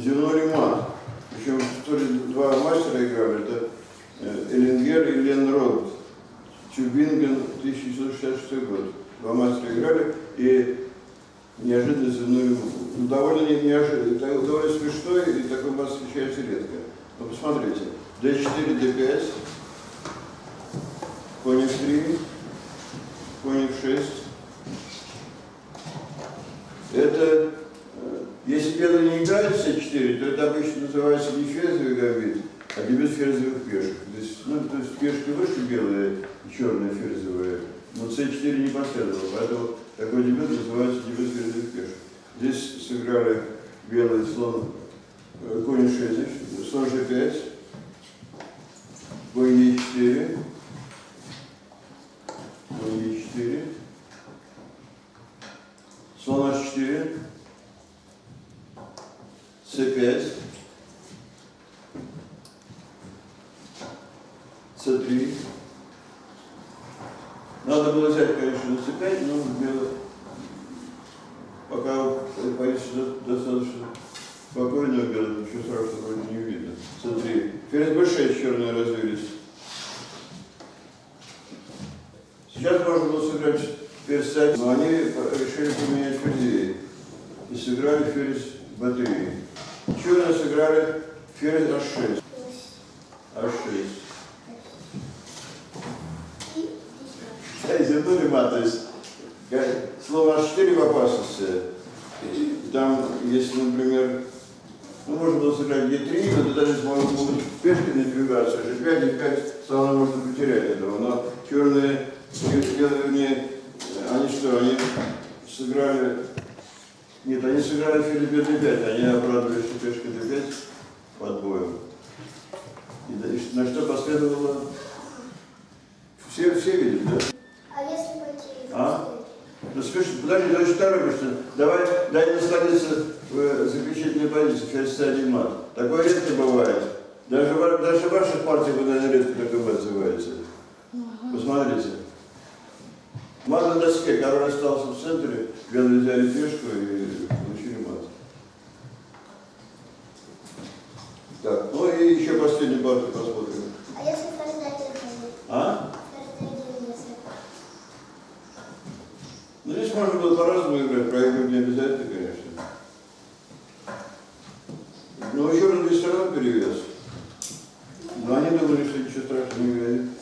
земной мат. Причем то ли два мастера играли, это Эллингер и Ленрод. Тюбинген, 1966 год. Два мастера играли, и неожиданно земную, довольно неожиданно, довольно смешной, и такой мат встречается редко. Но посмотрите, D4, D5, конь F3, конь F6. Это, если белые не играют все 4, то это обычно называется не ферзевый гамбит, а дебют ферзевых пешек. Здесь, ну, то есть пешки выше белые и черные ферзевые, но C4 не последовало, поэтому такой дебют называется дебют ферзевых пешек. Здесь сыграли белый слон, конь F6, слон G5, конь E4, конь E4, слон H4, C5, C3. Надо было взять, конечно, на C5, но пока позиция достаточно спокойная, ничего страшного вроде не видно. C3. Ферзь B6 черные развились. Сейчас можно было сыграть ферзь C1, но они решили поменять ферзей и сыграли ферзь B3. Черные сыграли ферзь H6. H6. Земной мат, то есть слово H4 в опасности. Там, если, например, ну, можно было сыграть E3, но тогда здесь могут пешки надвигаться, G5, G5, слона можно потерять этого. Но черные, они что, они сыграли, нет, они сыграли ферзь B5, они обрадовались, что пешка D5 под боем. И на что последовало, все видели, да? А если пойти? Ну скажи, подожди, ты очень торопишься. Давай, дай находиться в заключительной позиции, ферзь C1 мат. Такое редко бывает. Даже в ваших партиях вы, наверное, редко такое отзываете. Посмотрите. Мат на доске, король остался в центре, белые взяли пешку и получили мат. Так, ну и еще последнюю партию посмотрим. А если ферзь D1? Ну, здесь можно было по-разному играть, проигрывать не обязательно, конечно. Но еще раз две стороны перевес. Но они думали, что ничего страшного не грозит.